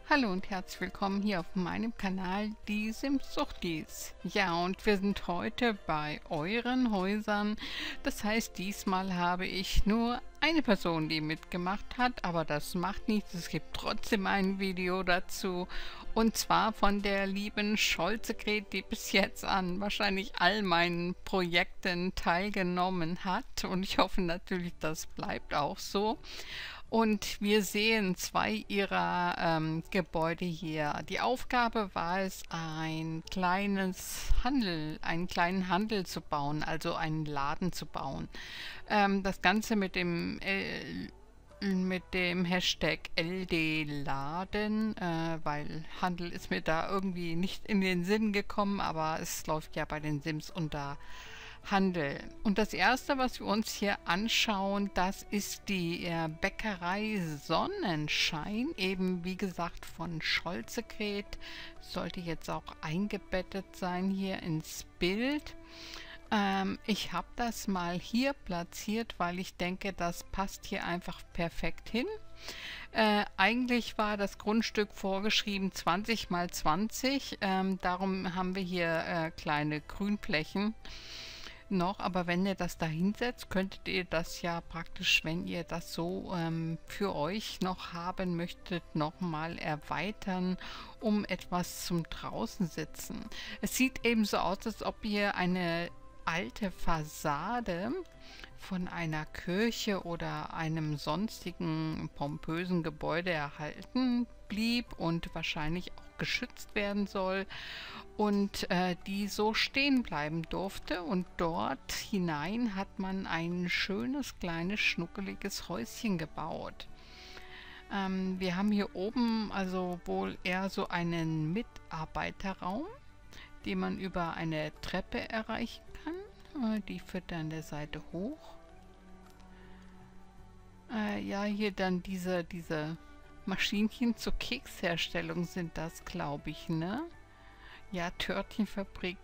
Hallo und herzlich willkommen hier auf meinem Kanal Die Sims-Suchtis. Ja, und wir sind heute bei euren Häusern. Das heißt, diesmal habe ich nur eine Person, die mitgemacht hat, aber das macht nichts. Es gibt trotzdem ein Video dazu. Und zwar von der lieben Scholzegret, die bis jetzt an wahrscheinlich all meinen Projekten teilgenommen hat. Und ich hoffe natürlich, das bleibt auch so. Und wir sehen zwei ihrer Gebäude hier. Die Aufgabe war es, einen kleinen Handel zu bauen, also einen Laden zu bauen. Das Ganze mit dem Hashtag LD-Laden, weil Handel ist mir da irgendwie nicht in den Sinn gekommen, aber es läuft ja bei den Sims unter Handel. Und das erste, was wir uns hier anschauen, das ist die Bäckerei Sonnenschein, eben wie gesagt von Scholzegret. Sollte jetzt auch eingebettet sein hier ins Bild. Ich habe das mal hier platziert, weil ich denke, das passt hier einfach perfekt hin. Eigentlich war das Grundstück vorgeschrieben 20 mal 20, darum haben wir hier kleine Grünflächen noch, aber wenn ihr das da hinsetzt, könntet ihr das ja praktisch, wenn ihr das so für euch noch haben möchtet, nochmal erweitern, um etwas zum draußen sitzen. Es sieht eben so aus, als ob ihr eine alte Fassade von einer Kirche oder einem sonstigen pompösen Gebäude erhalten blieb und wahrscheinlich auch geschützt werden soll und die so stehen bleiben durfte, und dort hinein hat man ein schönes kleines schnuckeliges Häuschen gebaut. Wir haben hier oben also wohl eher so einen Mitarbeiterraum, den man über eine Treppe erreichen kann. Die führt an der Seite hoch. Ja, hier dann diese Maschinchen zur Keksherstellung sind das, glaube ich, ne? Ja, Törtchenfabrik.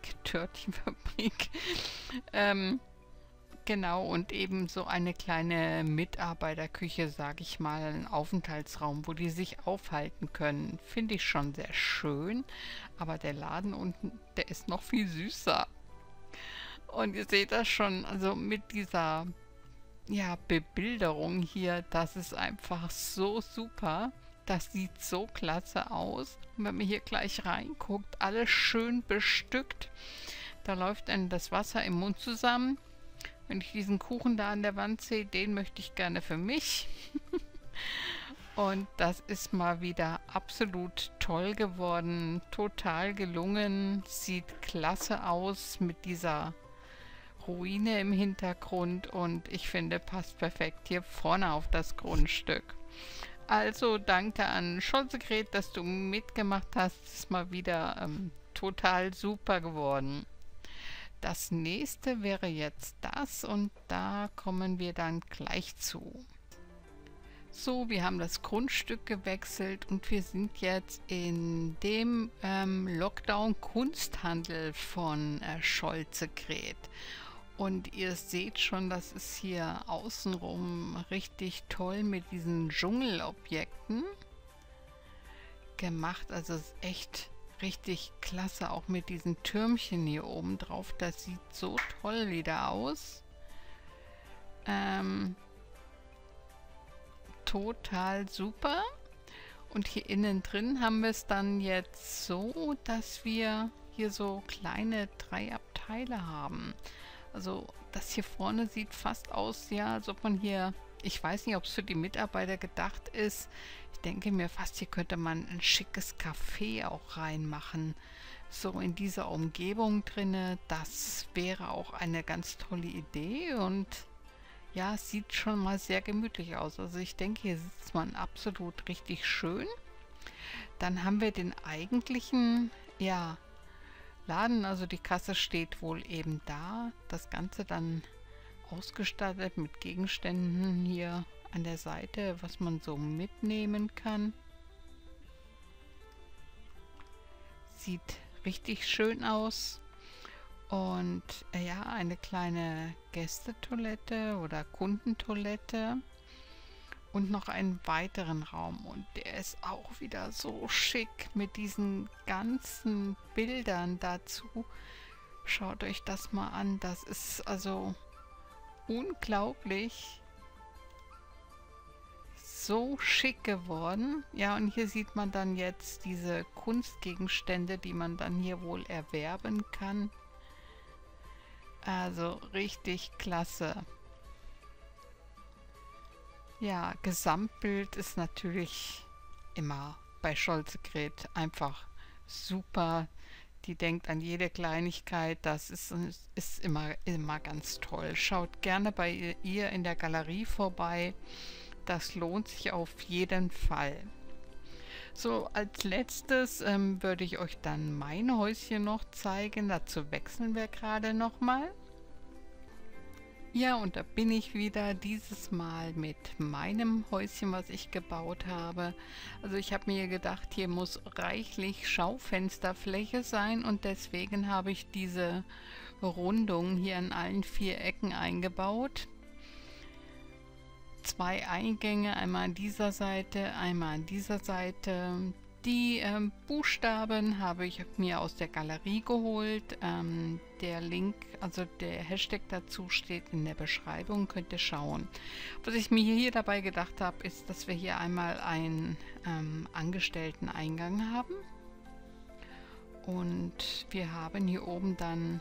Genau, und eben so eine kleine Mitarbeiterküche, sage ich mal, ein Aufenthaltsraum, wo die sich aufhalten können. Finde ich schon sehr schön, aber der Laden unten, der ist noch viel süßer. Und ihr seht das schon, also mit dieser Bebilderung hier, das ist einfach so super. Das sieht so klasse aus. Und wenn man hier gleich reinguckt, alles schön bestückt. Da läuft dann das Wasser im Mund zusammen. Wenn ich diesen Kuchen da an der Wand sehe, den möchte ich gerne für mich. Und das ist mal wieder absolut toll geworden. Total gelungen. Sieht klasse aus mit dieser Ruine im Hintergrund. Und ich finde, passt perfekt hier vorne auf das Grundstück. Also danke an Scholzegret, dass du mitgemacht hast. Das ist mal wieder total super geworden. Das nächste wäre jetzt das, und da kommen wir dann gleich zu. So, wir haben das Grundstück gewechselt und wir sind jetzt in dem Lockdown-Kunsthandel von Scholzegret. Und ihr seht schon, das ist hier außenrum richtig toll mit diesen Dschungelobjekten gemacht. Also es ist echt richtig klasse, auch mit diesen Türmchen hier oben drauf. Das sieht so toll wieder aus. Total super. Und hier innen drin haben wir es dann jetzt so, dass wir hier so kleine 3 Abteile haben. Also das hier vorne sieht fast aus, ja, als ob man hier, ich weiß nicht, ob es für die Mitarbeiter gedacht ist. Ich denke mir fast, hier könnte man ein schickes Café auch reinmachen. So in dieser Umgebung drinne, das wäre auch eine ganz tolle Idee, und ja, es sieht schon mal sehr gemütlich aus. Also ich denke, hier sitzt man absolut richtig schön. Dann haben wir den eigentlichen, ja, Laden, also die Kasse steht wohl eben da. Das Ganze dann ausgestattet mit Gegenständen hier an der Seite, was man so mitnehmen kann. Sieht richtig schön aus. Und ja, eine kleine Gästetoilette oder Kundentoilette. und noch einen weiteren Raum und der ist auch wieder so schick mit diesen ganzen Bildern dazu. Schaut euch das mal an, das ist also unglaublich so schick geworden. Ja, und hier sieht man dann jetzt diese Kunstgegenstände, die man dann hier wohl erwerben kann. Also richtig klasse. Ja, Gesamtbild ist natürlich immer bei Scholze-Gret einfach super. Die denkt an jede Kleinigkeit, das ist immer ganz toll. Schaut gerne bei ihr in der Galerie vorbei, das lohnt sich auf jeden Fall. So, als letztes würde ich euch dann mein Häuschen noch zeigen, dazu wechseln wir gerade nochmal. Ja, und da bin ich wieder, dieses Mal mit meinem Häuschen, was ich gebaut habe. Also ich habe mir gedacht, hier muss reichlich Schaufensterfläche sein und deswegen habe ich diese Rundung hier an allen 4 Ecken eingebaut. 2 Eingänge, einmal an dieser Seite, einmal an dieser Seite. Die Buchstaben habe ich mir aus der Galerie geholt. Der Link, also der Hashtag dazu steht in der Beschreibung, könnt ihr schauen. Was ich mir hier dabei gedacht habe, ist, dass wir hier einmal einen Angestellten-Eingang haben. Und wir haben hier oben dann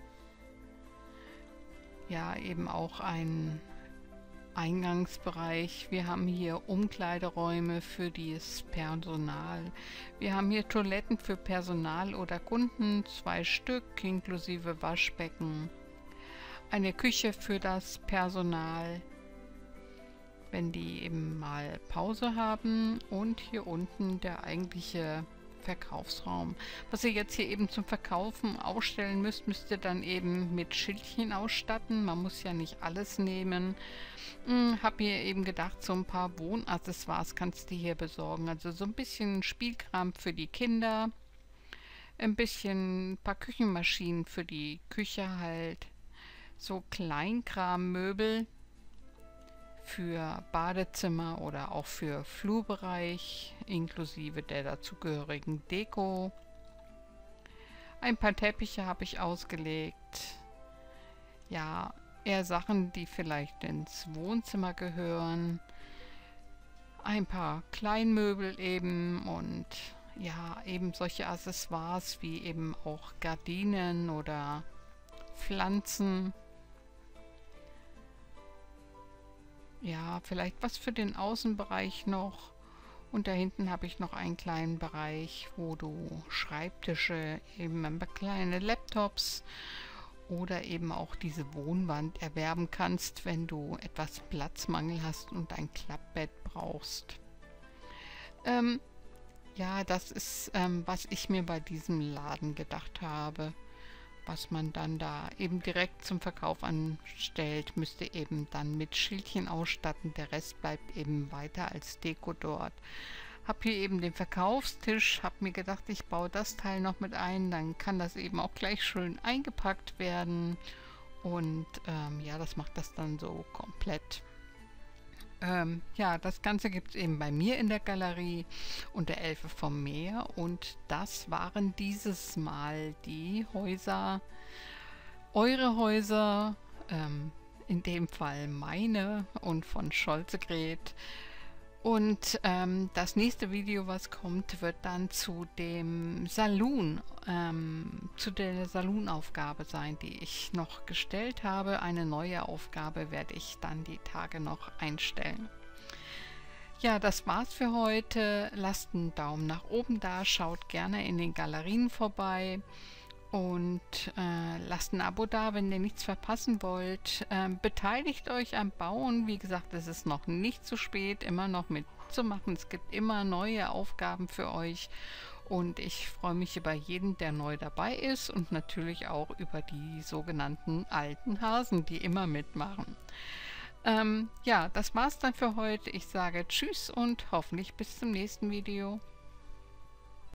ja eben auch einen Eingangsbereich. Wir haben hier Umkleideräume für das Personal. Wir haben hier Toiletten für Personal oder Kunden, 2 Stück inklusive Waschbecken. Eine Küche für das Personal, wenn die eben mal Pause haben. Und hier unten der eigentliche Verkaufsraum. Was ihr jetzt hier eben zum Verkaufen ausstellen müsst, müsst ihr dann eben mit Schildchen ausstatten. Man muss ja nicht alles nehmen. Hab mir eben gedacht, so ein paar Wohnaccessoires kannst du hier besorgen. Also so ein bisschen Spielkram für die Kinder. Ein paar Küchenmaschinen für die Küche halt. So Kleinkrammöbel für Badezimmer oder auch für Flurbereich, inklusive der dazugehörigen Deko. Ein paar Teppiche habe ich ausgelegt. Ja, eher Sachen, die vielleicht ins Wohnzimmer gehören. Ein paar Kleinmöbel eben und ja, eben solche Accessoires wie eben auch Gardinen oder Pflanzen. Ja, vielleicht was für den Außenbereich noch. Und da hinten habe ich noch einen kleinen Bereich, wo du Schreibtische, eben ein paar kleine Laptops oder eben auch diese Wohnwand erwerben kannst, wenn du etwas Platzmangel hast und ein Klappbett brauchst. Ja, das ist, was ich mir bei diesem Laden gedacht habe. Was man dann da eben direkt zum Verkauf anstellt, müsste eben dann mit Schildchen ausstatten. Der Rest bleibt eben weiter als Deko dort. Hab hier eben den Verkaufstisch, hab mir gedacht, ich baue das Teil noch mit ein, dann kann das eben auch gleich schön eingepackt werden. Und ja, das macht das dann so komplett. Ja, das Ganze gibt es eben bei mir in der Galerie unter Elfe vom Meer und das waren dieses Mal die Häuser, eure Häuser, in dem Fall meine und von Scholze-Gret. Und das nächste Video, was kommt, wird dann zu dem Saloon, zu der Saloonaufgabe sein, die ich noch gestellt habe. Eine neue Aufgabe werde ich dann die Tage noch einstellen. Ja, das war's für heute. Lasst einen Daumen nach oben da, schaut gerne in den Galerien vorbei. Und lasst ein Abo da, wenn ihr nichts verpassen wollt. Beteiligt euch am Bauen. Wie gesagt, es ist noch nicht zu spät, immer noch mitzumachen. Es gibt immer neue Aufgaben für euch. Und ich freue mich über jeden, der neu dabei ist. Und natürlich auch über die sogenannten alten Hasen, die immer mitmachen. Ja, das war's dann für heute. Ich sage Tschüss und hoffentlich bis zum nächsten Video.